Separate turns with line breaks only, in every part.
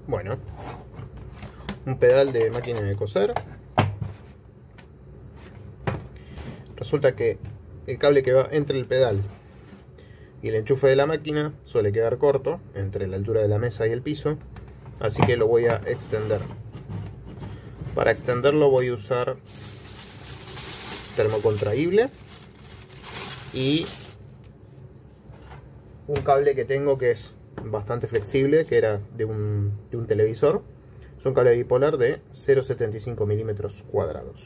Bueno, un pedal de máquina de coser. Resulta que el cable que va entre el pedal y el enchufe de la máquina suele quedar corto entre la altura de la mesa y el piso, así que lo voy a extender. Para extenderlo voy a usar termocontraíble y un cable que tengo que es bastante flexible, que era de un televisor. Es un cable bipolar de 0,75 milímetros cuadrados.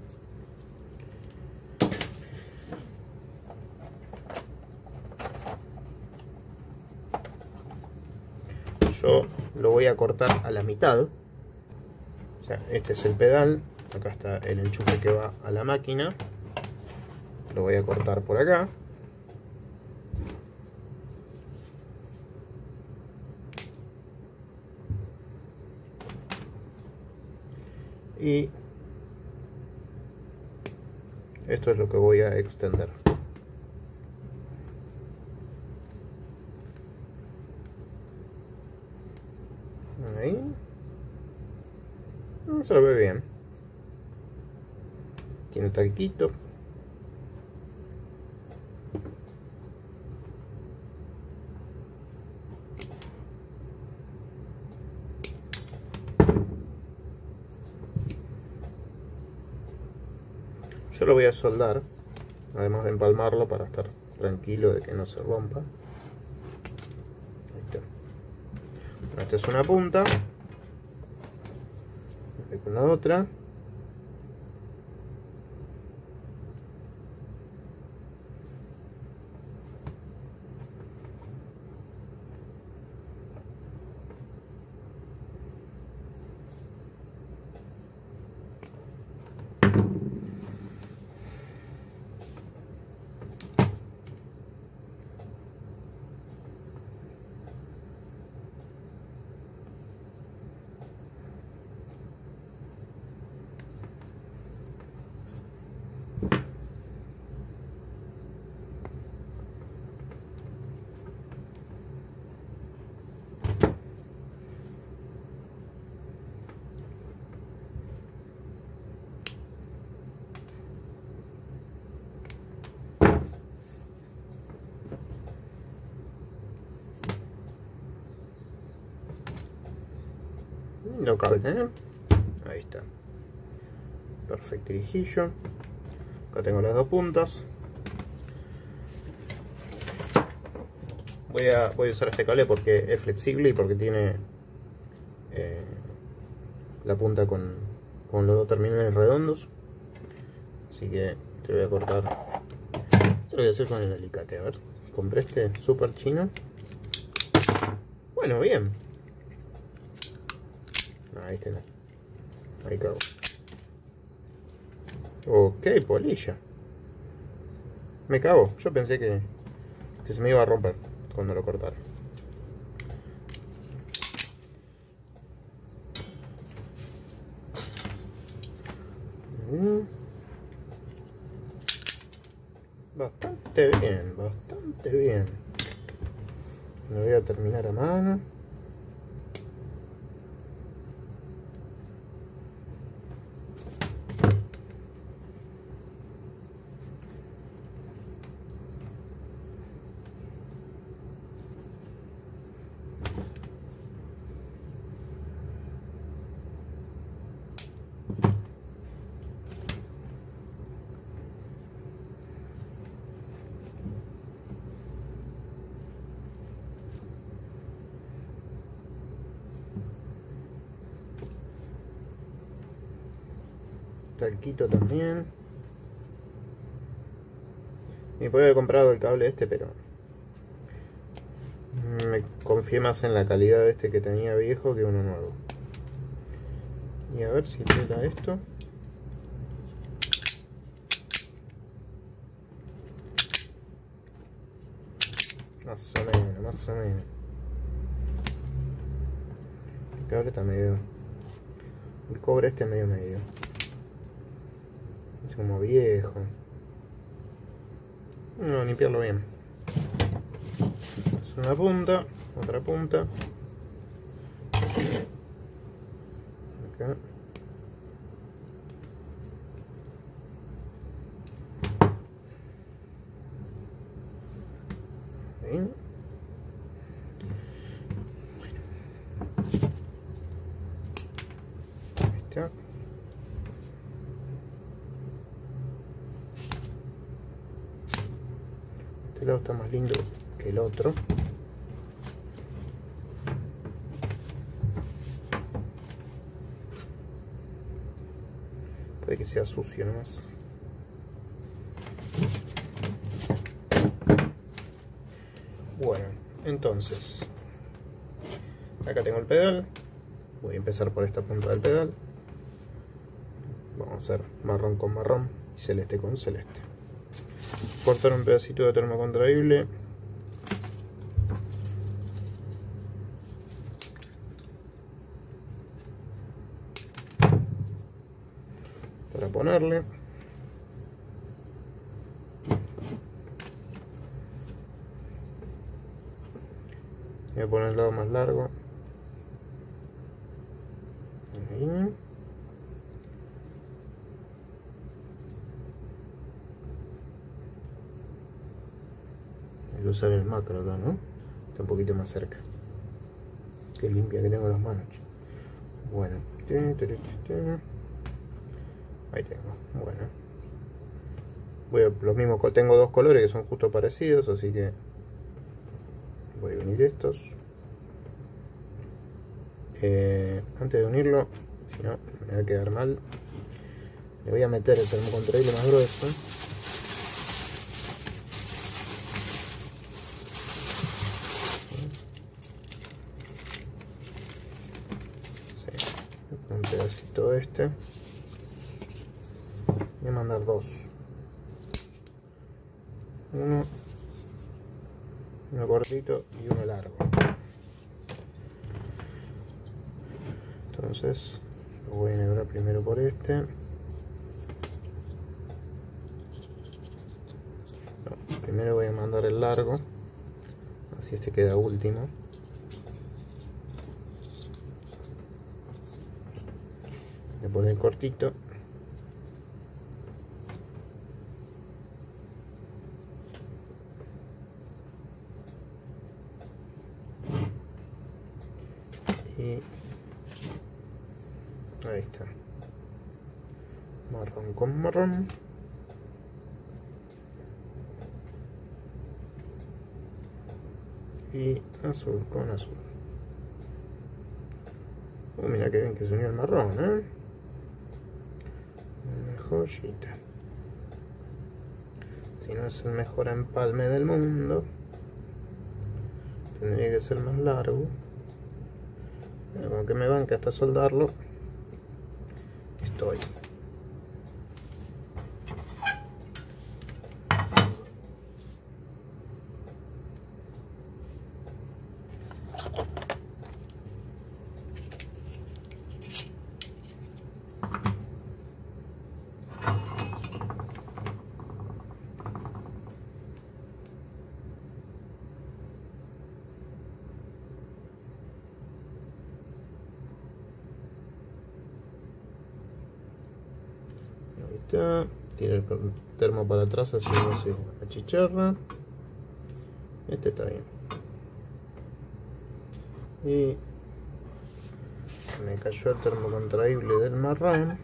Yo lo voy a cortar a la mitad. O sea, este es el pedal, acá está el enchufe que va a la máquina. Lo voy a cortar por acá. Y esto es lo que voy a extender. Ahí. Se lo ve bien. Tiene talquito. Yo lo voy a soldar, además de empalmarlo para estar tranquilo de que no se rompa. Ahí está. Bueno, esta es una punta. Voy con la otra. Lo cabe, ahí está. Perfecto, rijillo. Acá tengo las dos puntas. Voy a usar este cable porque es flexible y porque tiene la punta con los dos terminales redondos. Así que te lo voy a cortar. Esto lo voy a hacer con el alicate. A ver, compré este super chino. Bueno, bien. Ahí está. Ahí cago. Ok, polilla. Me cago. Yo pensé que se me iba a romper cuando lo cortara. Bastante bien, bastante bien. Lo voy a terminar a mano. Talquito también. Me podría haber comprado el cable este, pero me confié más en la calidad de este que tenía viejo que uno nuevo. Y a ver si pega esto. Más o menos, más o menos. El cable está medio... El cobre este medio. Es como viejo. Vamos a limpiarlo bien. Es una punta, otra punta. acá. Ahí. Ahí está. Este lado está más lindo que el otro. Puede que sea sucio nomás. Bueno, entonces acá tengo el pedal. Voy a empezar por esta punta del pedal. Vamos a hacer marrón con marrón y celeste con celeste. Cortar un pedacito de termocontraíble. Para ponerle. Voy a poner el lado más largo. Ahí. Hay que usar el macro acá, ¿no? Está un poquito más cerca. Qué limpia que tengo las manos. Bueno. Ahí tengo. Bueno. Voy a, lo mismo, tengo dos colores que son justo parecidos, así que voy a unir estos. Antes de unirlo, si no me va a quedar mal, le voy a meter el termocontraíble más grueso. Un pedacito de este. Voy a mandar dos. Uno cortito y uno largo. Entonces lo voy a enhebrar primero por este. No, primero voy a mandar el largo, así este queda último. Después del cortito. Y ahí está. Marrón con marrón. Y azul con azul. Oh, mira que bien que se unió el marrón, ¿eh? Una joyita. Si no es el mejor empalme del mundo, tendría que ser más largo. Pero como que me banca hasta soldarlo, estoy. Tira el termo para atrás así no se achicharra. Este está bien. Y se me cayó el termocontraíble del marrón.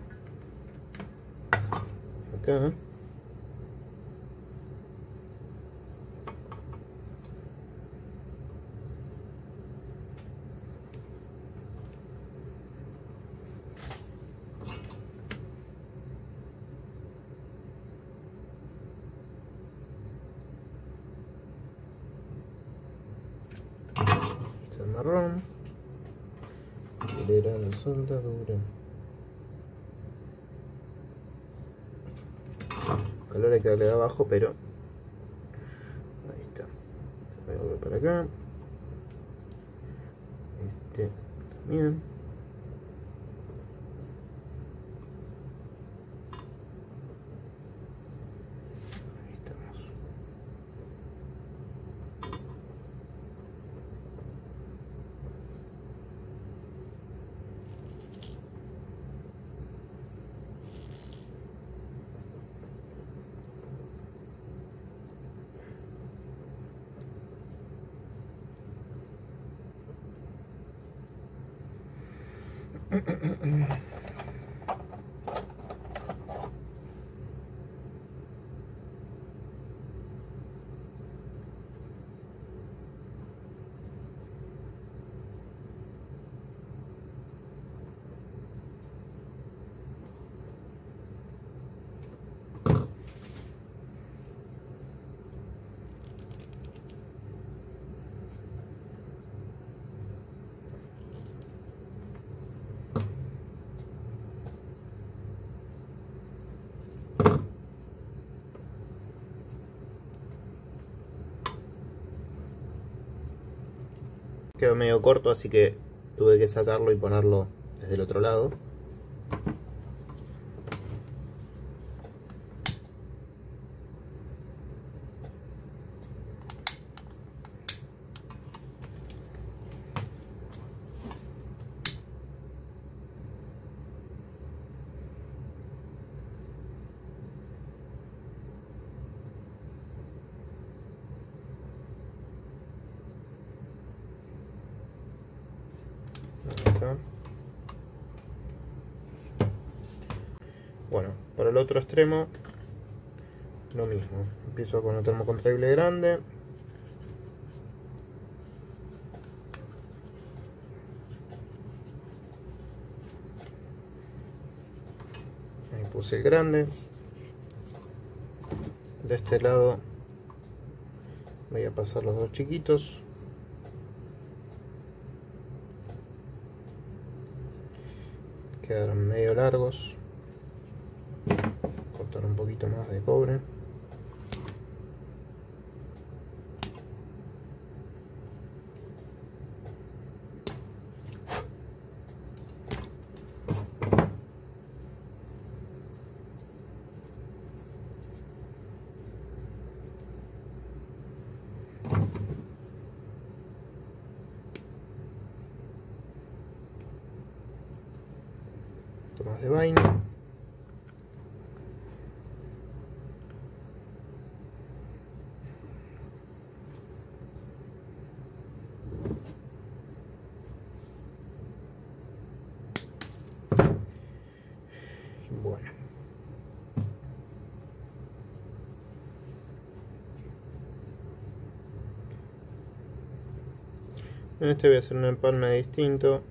Acá. El marrón, era la soldadura. El color hay que darle de abajo, pero ahí está. Voy a volver para acá. Este también. Ahí estamos. Quedó medio corto, así que tuve que sacarlo y ponerlo desde el otro lado. Bueno, para el otro extremo lo mismo, empiezo con el termocontractible grande, ahí puse el grande, de este lado voy a pasar los dos chiquitos, quedaron medio largos, cortar un poquito más de cobre. Más de vaina. Bueno. En este voy a hacer un empalme distinto.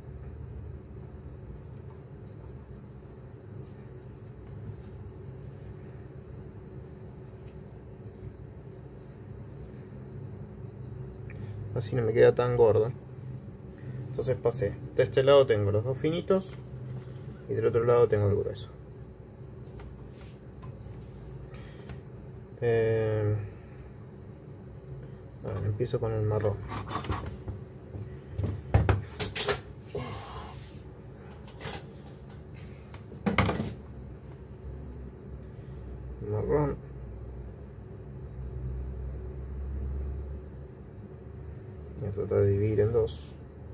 Así no me queda tan gordo. Entonces pasé, de este lado tengo los dos finitos y del otro lado tengo el grueso. Bueno, empiezo con el marrón. Marrón. Voy a tratar de dividir en dos.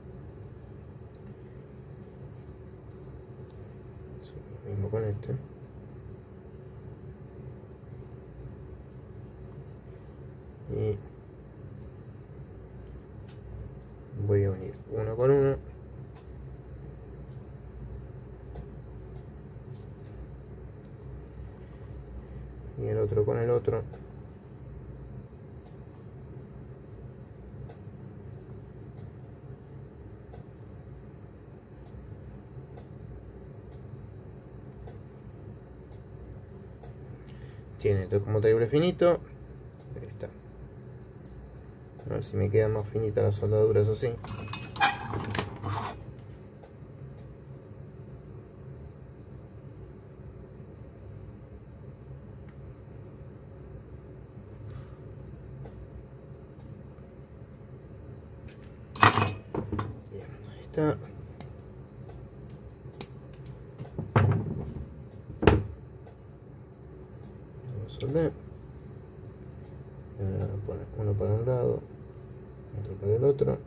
Lo mismo con este. Y voy a unir uno con uno. Y el otro con el otro. Tiene esto como triple finito. Ahí está. A ver si me queda más finita la soldadura, eso sí. Bien, ahí está. Lo soldé. Ahora poner uno para un lado, otro para el otro.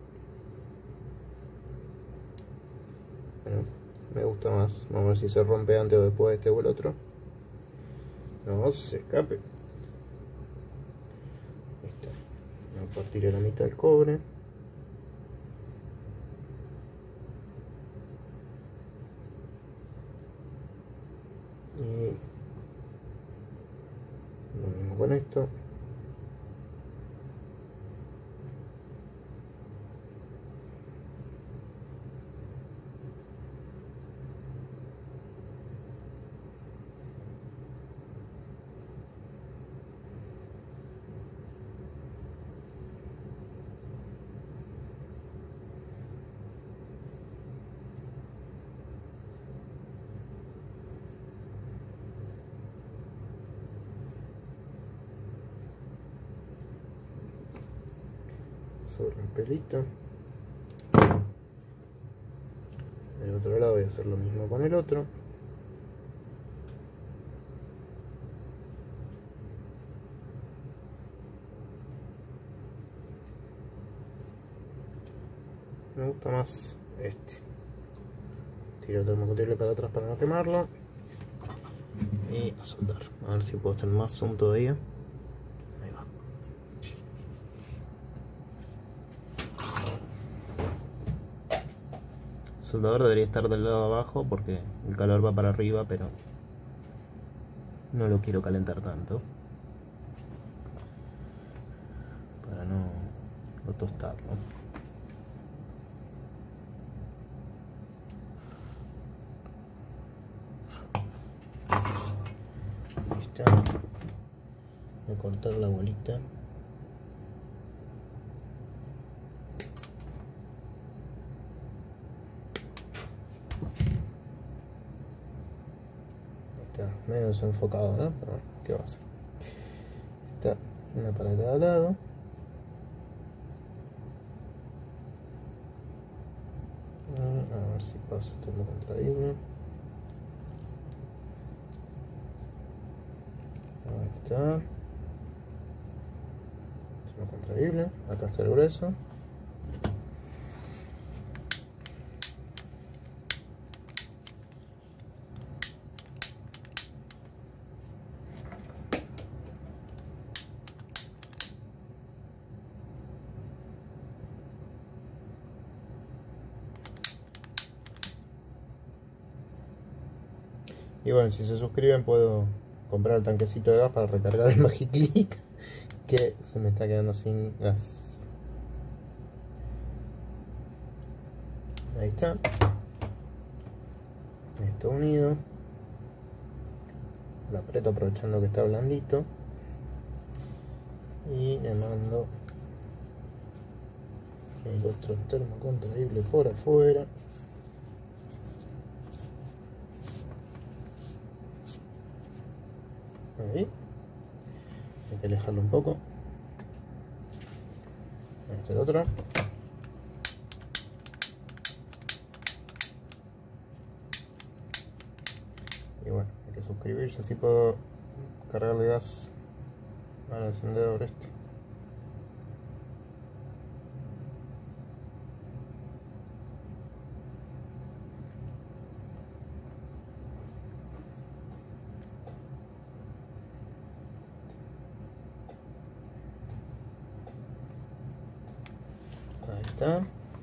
Bueno, me gusta más. Vamos a ver si se rompe antes o después de este o el otro. No se escape. Ahí está. Voy a partir a la mitad el cobre. Y lo mismo con esto. Sobre un pelito. Del otro lado voy a hacer lo mismo con el otro. Me gusta más este. Tiro el termocotible para atrás para no quemarlo. Y a soldar. A ver si puedo hacer más zoom todavía. Ahí va. El soldador debería estar del lado de abajo porque el calor va para arriba, pero no lo quiero calentar tanto para no tostarlo. Ahí está. Voy a cortar la bolita. Está medio desenfocado, ¿no? Pero bueno, ¿qué va a hacer? Está una para cada lado. A ver si pasa el termocontraíble. Ahí está. Termocontraíble. Acá está el grueso. Y bueno, si se suscriben puedo comprar el tanquecito de gas para recargar el Magiclick, que se me está quedando sin gas. Ahí está. Esto unido. Lo aprieto aprovechando que está blandito. Y le mando el otro termocontraíble por afuera. Ahí. Hay que alejarlo un poco. Este es el otro. Y bueno, hay que suscribirse, así puedo cargarle gas al encendedor este. Ahí está.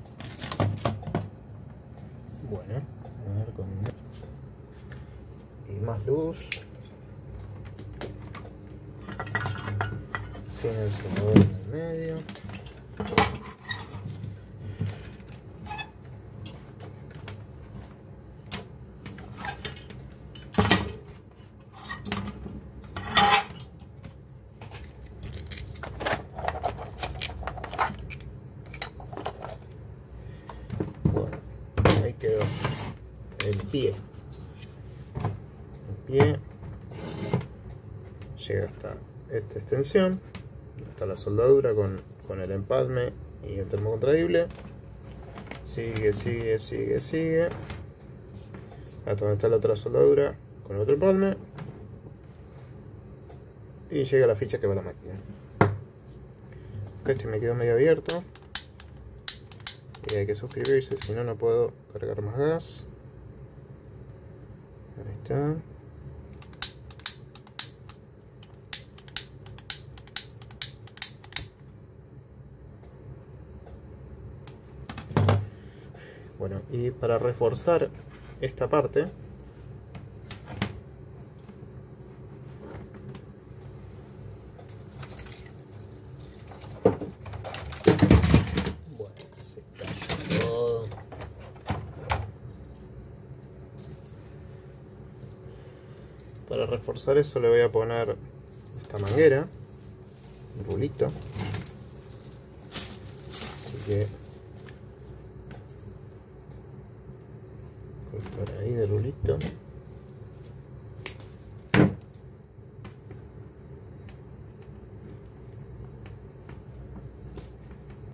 Bueno, a ver con y más luz. Sin el encendedor en el medio. Bueno, ahí quedó el pie. El pie llega hasta esta extensión, hasta la soldadura con el empalme y el termocontraíble. Sigue, sigue, sigue, sigue hasta donde está la otra soldadura con el otro empalme y llega la ficha que va a la máquina. Este me quedó medio abierto y hay que suscribirse, si no, no puedo cargar más gas. Ahí está. Bueno, y para reforzar esta parte para reforzar eso le voy a poner esta manguera, un rulito. Así que cortar ahí de rulito.